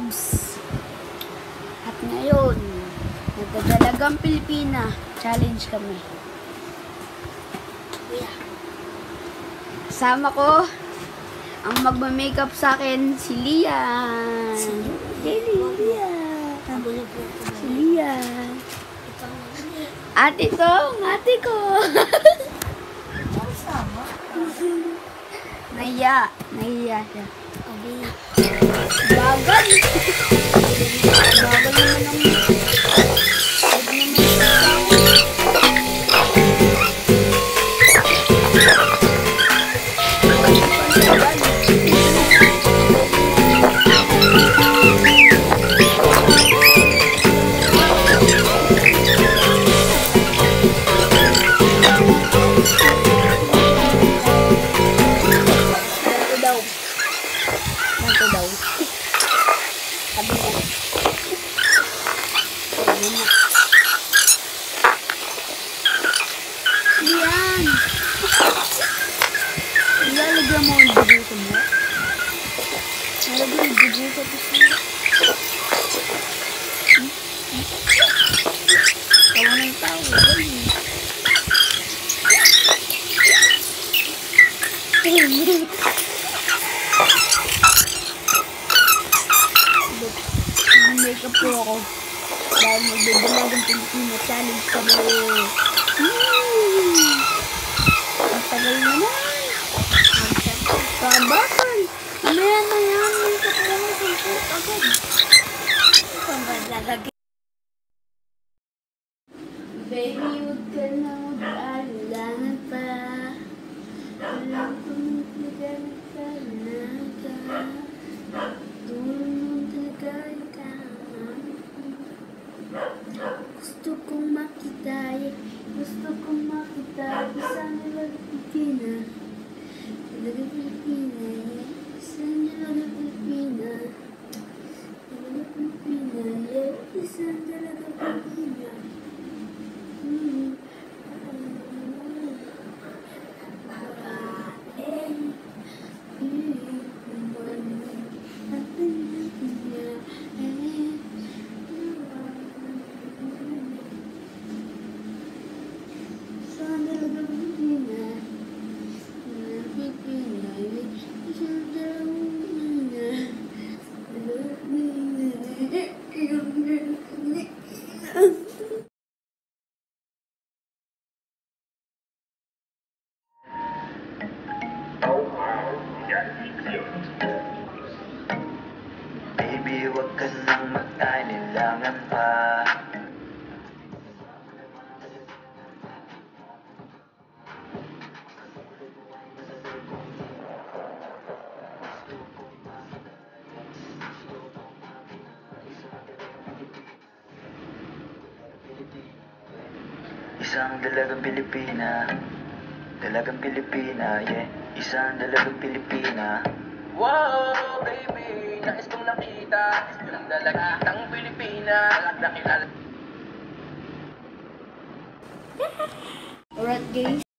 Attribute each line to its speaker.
Speaker 1: loves. At ngayon, nagdadalagang Pilipina. Challenge kami. Kasama ko, ang magma-makeup sa akin, si Lian. Si Lian. Si Lian. At ito, ang ate ko. Nahiya siya. Bagal. Bagal naman ang... Yan. Ilalagyan mo ang bubuto mo. Ilalagyan ang bubuto mo. Tawa ng tao. Makeup po ako. Dahil magdadalagang Pilipina challenge kami. Ang tagal naman. Kabakan. Mamaya na yan. Makeup ko na sampo agad. Saan ba lalagay? Baby, huwag ka na mag-alala pa. Alam ko nagkakaroon ka. Gusto kong makita, isang nilaga Pilipina. Nilaga Pilipina, isang nilaga Pilipina. Nilaga Pilipina, isang nilaga Pilipina.
Speaker 2: Baby, wag ka nang mag-alilangan pa. Isang dalagang Pilipina. Dalagang Pilipina, yeah. Isang dalagang Pilipina. Wow, baby, nais kong nakita. Isang dalagang Pilipina. Nakilala.
Speaker 1: Alright guys,